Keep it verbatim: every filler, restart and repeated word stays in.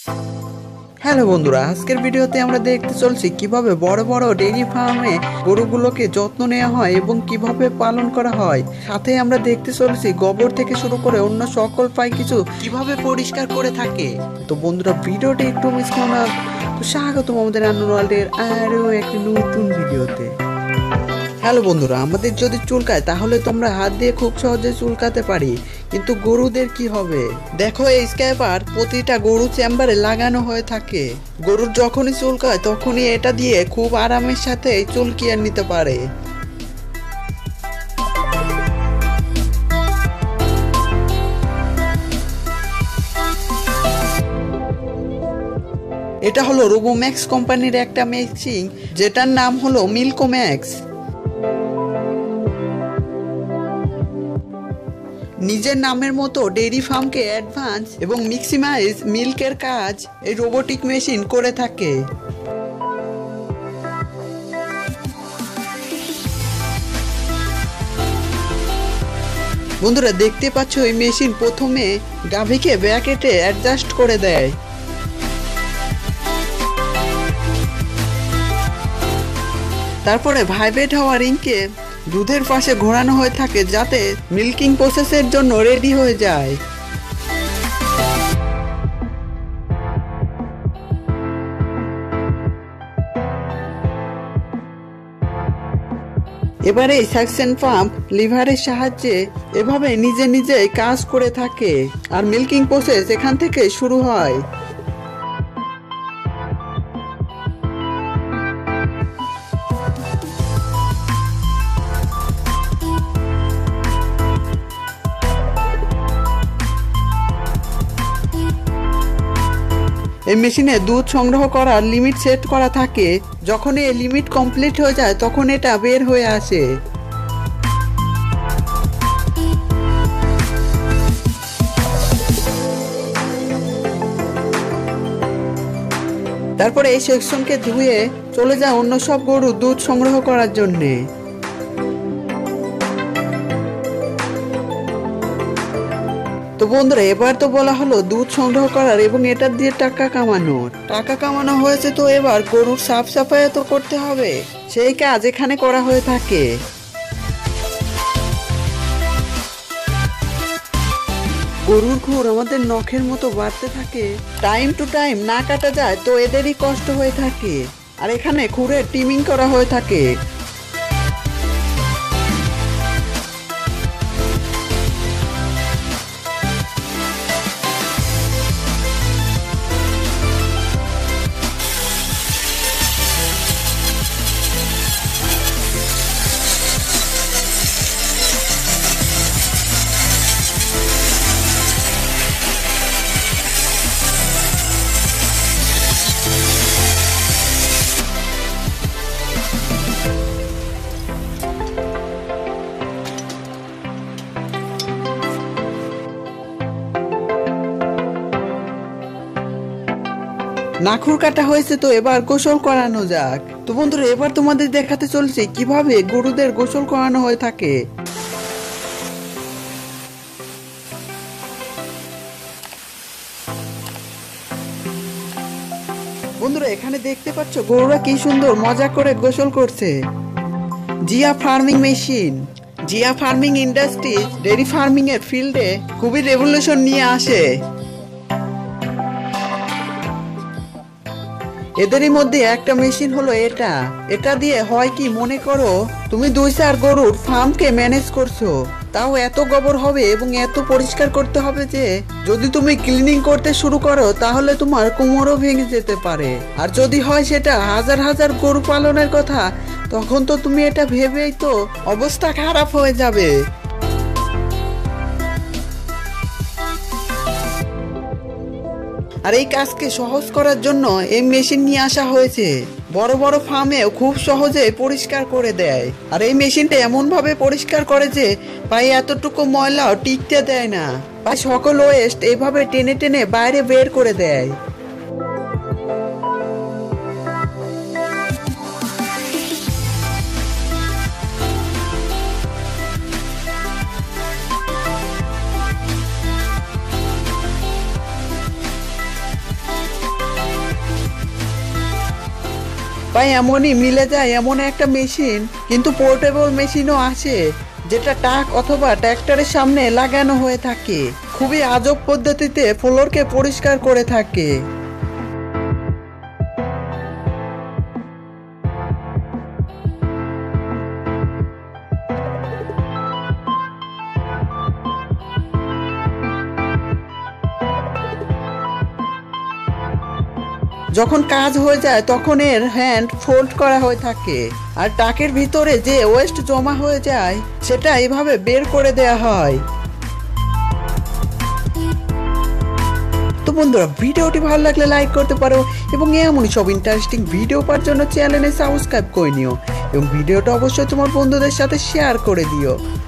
Hello বন্ধুরা, আজকের ভিডিওতে আমরা দেখতে চলছি কিভাবে বড় বড় ডেইরি ফার্মে গরুগুলোকে যত্ন নেওয়া হয় এবং কিভাবে পালন করা হয়। সাথে আমরা দেখতে চলছি গোবর থেকে শুরু করে অন্য সকল পাই কিছু কিভাবে পরিষ্কার করে থাকে। তো বন্ধুরা, ভিডিওটি একটু মিস করো না। তো স্বাগতম আমাদের আন্নুর ওয়ার্ল্ডের আরও একটি নতুন ভিডিওতে। হ্যালো বন্ধুরা, আমাদের যদি চুলকায় তাহলে তোমরা হাত দিয়ে খুব সহজে চুলকাতে পারি, কিন্তু গরুদের কি হবে? দেখো, এই স্ক্র্যাপার প্রতিটা গরু চেম্বারে লাগানো হয়ে থাকে। গরুর যখনই চুলকায় তখনই এটা দিয়ে খুব আরামের সাথে চুলকিয়ে নিতে পারে। এটা হলো রোবোম্যাক্স কোম্পানির একটা মেশিন, যেটার নাম হলো মিল্কোম্যাক্স। নিজের নামের মতো ডেইরি ফার্মকে অ্যাডভান্স এবং ম্যাক্সিমাইজ মিল্কের কাজ এই রোবোটিক মেশিন করে থাকে। বন্ধুরা, দেখতে পাচ্ছ এই মেশিন প্রথমে গাভীকে ব্র্যাকেটে অ্যাডজাস্ট করে দেয়। তারপরে ভাইব্রেট হওয়া রিংকে দুধের পাশে ঘোরানো হয়ে থাকে, যাতে মিল্কিং প্রসেসের জন্য রেডি হয়ে যায়। এবারে সাকশন পাম্প লিভারের সাহায্যে এভাবে নিজে নিজে কাজ করে থাকে, আর মিল্কিং প্রসেস এখান থেকে শুরু হয়। এই মেশিনে দুধ সংগ্রহ করার লিমিট সেট করা থাকে। যখন এই লিমিট কমপ্লিট হয়ে যায় তখন এটা বের হয়ে আসে। তারপরে এই সেকশনকে ধুয়ে চলে যায় অন্য সব গরু দুধ সংগ্রহ করার জন্যে। তো বন্ধুরা, এবার তো বলা হলো দুধ সংগ্রহ করার এবং এটা দিয়ে টাকা কামানোর। টাকা কামানো হয়েছে, তো এবার গরুর সাফ সাফাই তো করতে হবে। সেই কাজ এখানে করা হয়ে থাকে। গরুর খুর আমাদের নখের মতো বাড়তে থাকে। টাইম টু টাইম না কাটা যায় তো এদেরই কষ্ট হয়ে থাকে। আর এখানে খুরের টিমিং করা হয়ে থাকে। নাখুর কাটা হয়েছে, তো এবার গোসল করানো যাক। তো বন্ধুরা, এবার তোমাদের দেখাতে চলছে কিভাবে গরুদের গোসল করানো হয়ে থাকে। বন্ধুরা, এখানে দেখতে পাচ্ছ গরুরা কি সুন্দর মজা করে গোসল করছে। GEA farming machine. GEA farming industry dairy farming এর ফিল্ডে খুবই রেভলিউশন নিয়ে আসে। এদেরই মধ্যে একটা মেশিন হলো এটা। এটা দিয়ে হয় কি, মনে করো তুমি দুই চার গরুর ফার্মকে ম্যানেজ করছো, তাও এত গোবর হবে এবং এত পরিষ্কার করতে হবে যে যদি তুমি ক্লিনিং করতে শুরু করো তাহলে তোমার কোমরও ভেঙে যেতে পারে। আর যদি হয় সেটা হাজার হাজার গরু পালনের কথা, তখন তো তুমি এটা ভেবেই তো অবস্থা খারাপ হয়ে যাবে। আর এই কাজকে সহজ করার জন্য এই মেশিন নিয়ে আসা হয়েছে। বড় বড় ফার্মেও খুব সহজে পরিষ্কার করে দেয়। আর এই মেশিনটা এমন ভাবে পরিষ্কার করে যে পায়ে এতটুকু ময়লাও টিকতে দেয় না। পায়ে সকল ওয়েস্ট এভাবে টেনে টেনে বাইরে বের করে দেয়। বা এমনই মিলে যায় এমন একটা মেশিন, কিন্তু পোর্টেবল মেশিনও আছে যেটা ট্রাক অথবা ট্র্যাক্টরের সামনে লাগানো হয়ে থাকে। খুবই আজব পদ্ধতিতে ফ্লোরকে পরিষ্কার করে থাকে। যখন কাজ হয়ে যায় তখন এর হ্যান্ড ফোল্ড করা হয়ে থাকে, আর ট্রাকের ভিতরে যে ওয়েস্ট জমা হয়ে যায় সেটা এভাবে বের করে দেয়া হয়। তো বন্ধুরা, ভিডিওটি ভালো লাগলে লাইক করতে পারো এবং এমনই সব ইন্টারেস্টিং ভিডিও পাওয়ার জন্য চ্যানেলে সাবস্ক্রাইব করে নিও এবং ভিডিওটা অবশ্যই তোমার বন্ধুদের সাথে শেয়ার করে দিও।